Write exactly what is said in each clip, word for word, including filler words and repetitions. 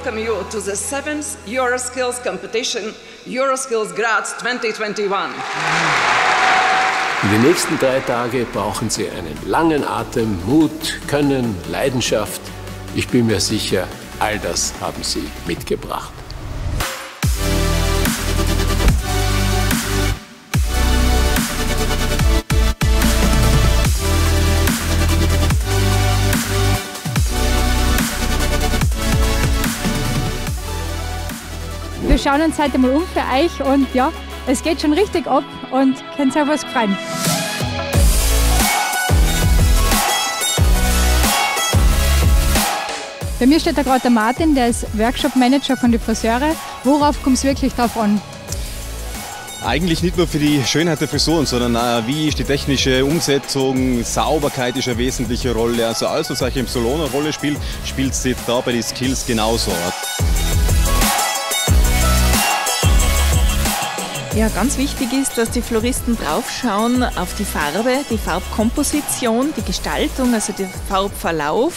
welcome you to the seventh Euroskills competition, Euroskills Graz twenty twenty-one. In den nächsten drei Tagen brauchen Sie einen langen Atem, Mut, Können, Leidenschaft. Ich bin mir sicher, all das haben Sie mitgebracht. Wir schauen uns heute mal um für euch und ja, es geht schon richtig ab und könnt euch auf was freuen. Bei mir steht da gerade der Martin, der ist Workshop-Manager von den Friseure. Worauf kommt es wirklich drauf an? Eigentlich nicht nur für die Schönheit der Frisuren, sondern auch, wie ist die technische Umsetzung, Sauberkeit ist eine wesentliche Rolle. Also alles, was euch im Salon eine Rolle spielt, spielt es da bei den Skills genauso. Ja, ganz wichtig ist, dass die Floristen draufschauen auf die Farbe, die Farbkomposition, die Gestaltung, also den Farbverlauf.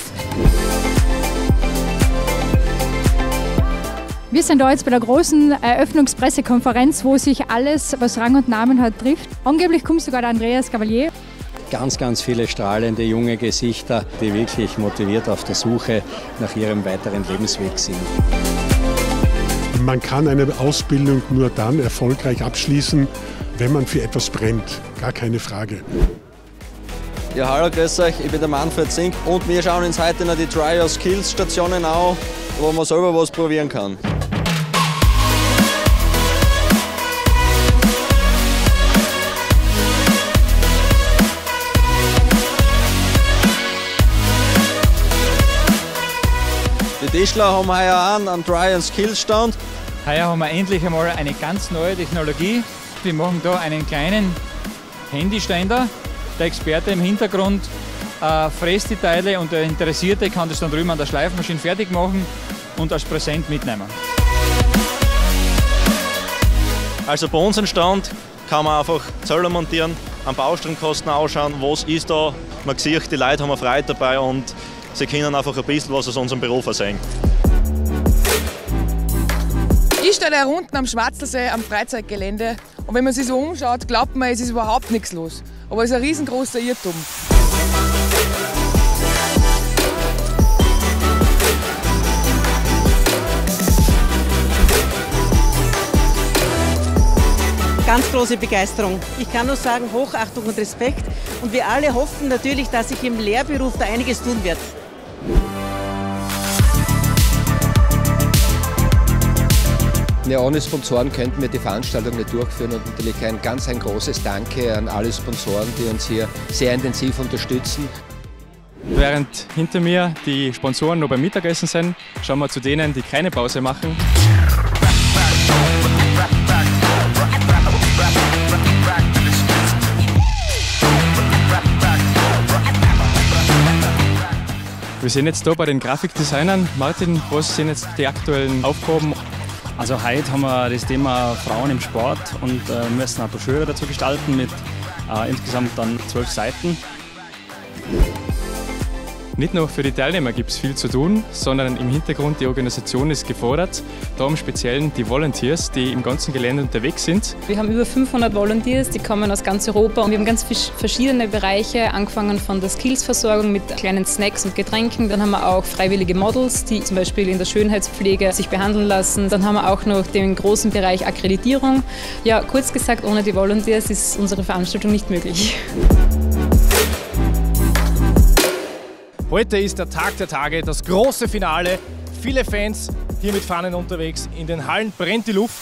Wir sind da jetzt bei der großen Eröffnungspressekonferenz, wo sich alles, was Rang und Namen hat, trifft. Angeblich kommt sogar der Andreas Cavalier. Ganz, ganz viele strahlende junge Gesichter, die wirklich motiviert auf der Suche nach ihrem weiteren Lebensweg sind. Man kann eine Ausbildung nur dann erfolgreich abschließen, wenn man für etwas brennt. Gar keine Frage. Ja, hallo, grüß euch, ich bin der Manfred Zink und wir schauen uns heute noch die Try Your Skills Stationen an, wo man selber was probieren kann. Die Tischler haben heuer an am Try Your Skills Stand. Heuer haben wir endlich einmal eine ganz neue Technologie. Wir machen da einen kleinen Handyständer. Der Experte im Hintergrund äh, fräst die Teile und der Interessierte kann das dann drüben an der Schleifmaschine fertig machen und als Präsent mitnehmen. Also bei uns im Stand kann man einfach Zöller montieren, am Baustromkosten ausschauen, was ist da. Man sieht, die Leute haben Freude dabei und sie können einfach ein bisschen was aus unserem Beruf sehen. Ich stehe da unten am Schwarzelsee am Freizeitgelände und wenn man sich so umschaut, glaubt man, es ist überhaupt nichts los. Aber es ist ein riesengroßer Irrtum. Ganz große Begeisterung. Ich kann nur sagen, Hochachtung und Respekt. Und wir alle hoffen natürlich, dass sich im Lehrberuf da einiges tun wird. Ja, ohne Sponsoren könnten wir die Veranstaltung nicht durchführen und natürlich ein ganz ein großes Danke an alle Sponsoren, die uns hier sehr intensiv unterstützen. Während hinter mir die Sponsoren noch beim Mittagessen sind, schauen wir zu denen, die keine Pause machen. Wir sind jetzt hier bei den Grafikdesignern. Martin, was sind jetzt die aktuellen Aufgaben? Also heute haben wir das Thema Frauen im Sport und äh, müssen eine Broschüre dazu gestalten mit äh, insgesamt dann zwölf Seiten. Nicht nur für die Teilnehmer gibt es viel zu tun, sondern im Hintergrund die Organisation ist gefordert. Da im Speziellen die Volunteers, die im ganzen Gelände unterwegs sind. Wir haben über fünfhundert Volunteers, die kommen aus ganz Europa und wir haben ganz verschiedene Bereiche, angefangen von der Skillsversorgung mit kleinen Snacks und Getränken. Dann haben wir auch freiwillige Models, die zum Beispiel in der Schönheitspflege sich behandeln lassen. Dann haben wir auch noch den großen Bereich Akkreditierung. Ja, kurz gesagt, ohne die Volunteers ist unsere Veranstaltung nicht möglich. Heute ist der Tag der Tage, das große Finale. Viele Fans hier mit Fahnen unterwegs. In den Hallen brennt die Luft.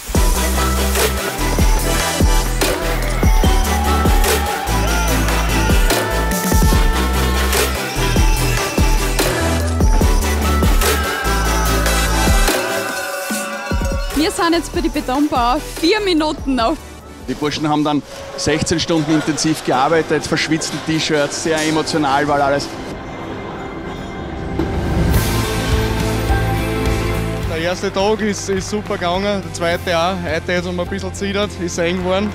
Wir sind jetzt bei den Betonbauern vier Minuten auf. Die Burschen haben dann sechzehn Stunden intensiv gearbeitet, verschwitzte T-Shirts, sehr emotional war alles. Der erste Tag ist, ist super gegangen, der zweite auch. Heute hat es ein bisschen gezittert, ist eng geworden.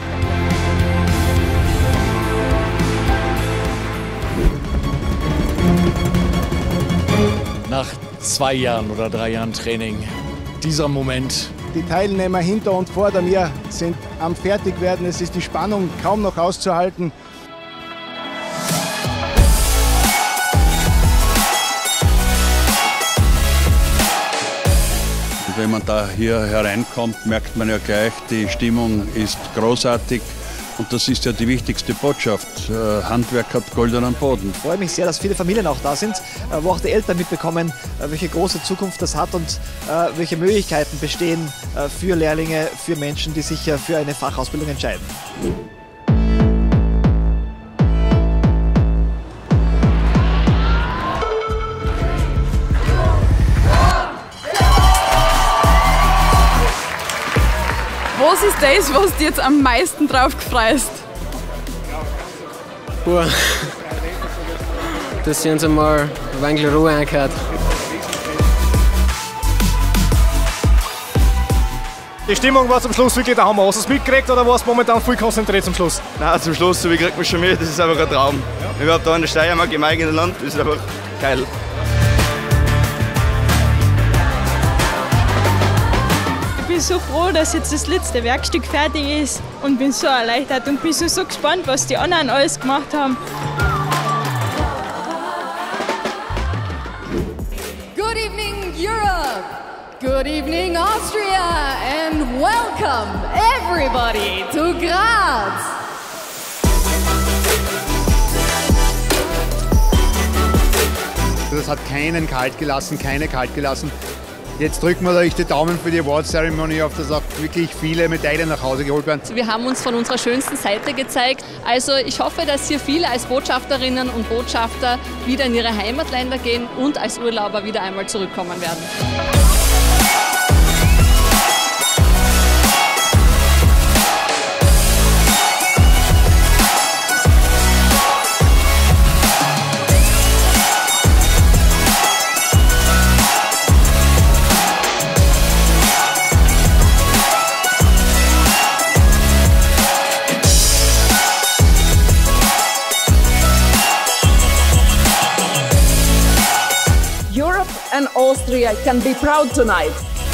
Nach zwei Jahren oder drei Jahren Training. Dieser Moment. Die Teilnehmer hinter und vor mir sind am Fertigwerden. Es ist die Spannung kaum noch auszuhalten. Und wenn man da hier hereinkommt, merkt man ja gleich, die Stimmung ist großartig. Und das ist ja die wichtigste Botschaft. Handwerk hat goldenen Boden. Ich freue mich sehr, dass viele Familien auch da sind, wo auch die Eltern mitbekommen, welche große Zukunft das hat und welche Möglichkeiten bestehen für Lehrlinge, für Menschen, die sich für eine Fachausbildung entscheiden. Was ist das, was du jetzt am meisten drauf gefreust? Boah, dass sie uns einmal ein wenig Ruhe eingehört. Die Stimmung war zum Schluss wirklich der Hammer. Hast du es mitgekriegt oder warst du momentan voll konzentriert zum Schluss? Nein, zum Schluss, so wie kriegt man schon mit, das ist einfach ein Traum. Ja. Überhaupt da in der Steiermark im eigenen Land, das ist einfach geil. Ich bin so froh, dass jetzt das letzte Werkstück fertig ist und bin so erleichtert und bin so, so gespannt, was die anderen alles gemacht haben. Good evening, Europe! Good evening, Austria! And welcome, everybody, to Graz! Das hat keinen kalt gelassen, keine kalt gelassen. Jetzt drücken wir euch die Daumen für die Award Ceremony auf, dass auch wirklich viele Medaillen nach Hause geholt werden. Wir haben uns von unserer schönsten Seite gezeigt. Also ich hoffe, dass hier viele als Botschafterinnen und Botschafter wieder in ihre Heimatländer gehen und als Urlauber wieder einmal zurückkommen werden. Europe and Austria can be proud tonight.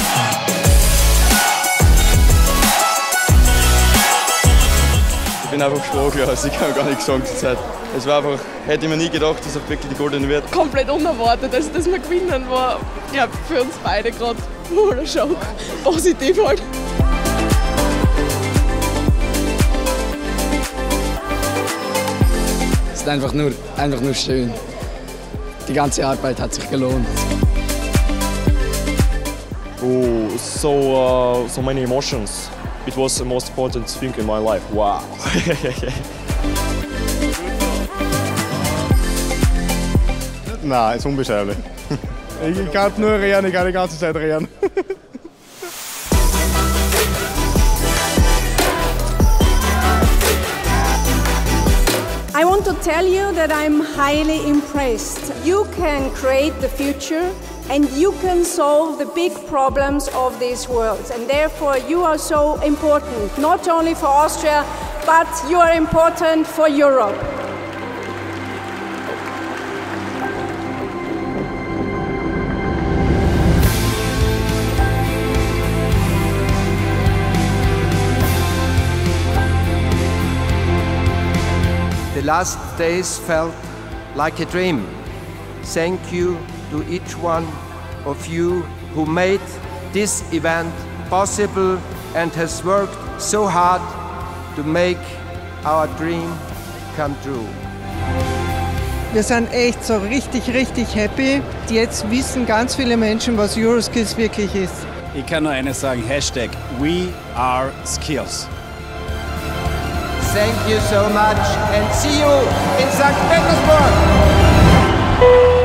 Ich bin einfach sprachlos, ich kann gar nichts sagen zur Zeit. Es war einfach, hätte ich mir nie gedacht, dass es wirklich die goldene wird. Komplett unerwartet, also dass wir gewinnen war, ja, für uns beide gerade ein Schock. Positiv halt. Es ist einfach nur, einfach nur schön. Die ganze Arbeit hat sich gelohnt. Oh, so uh, so many emotions. It was the most important thing in my life. Wow. Nein, ist unbeschreiblich. Ich kann nur rehren, ich kann die ganze Zeit rehren. I want to tell you that I'm highly impressed. You can create the future and you can solve the big problems of this world. And therefore you are so important, not only for Austria, but you are important for Europe. The last days felt like a dream. Thank you to each one of you who made this event possible and has worked so hard to make our dream come true. Wir sind echt so richtig, richtig happy. Jetzt wissen ganz viele Menschen, was Euroskills wirklich ist. Ich kann nur eines sagen, Hashtag We Are Skills. Thank you so much and see you in Sankt Petersburg!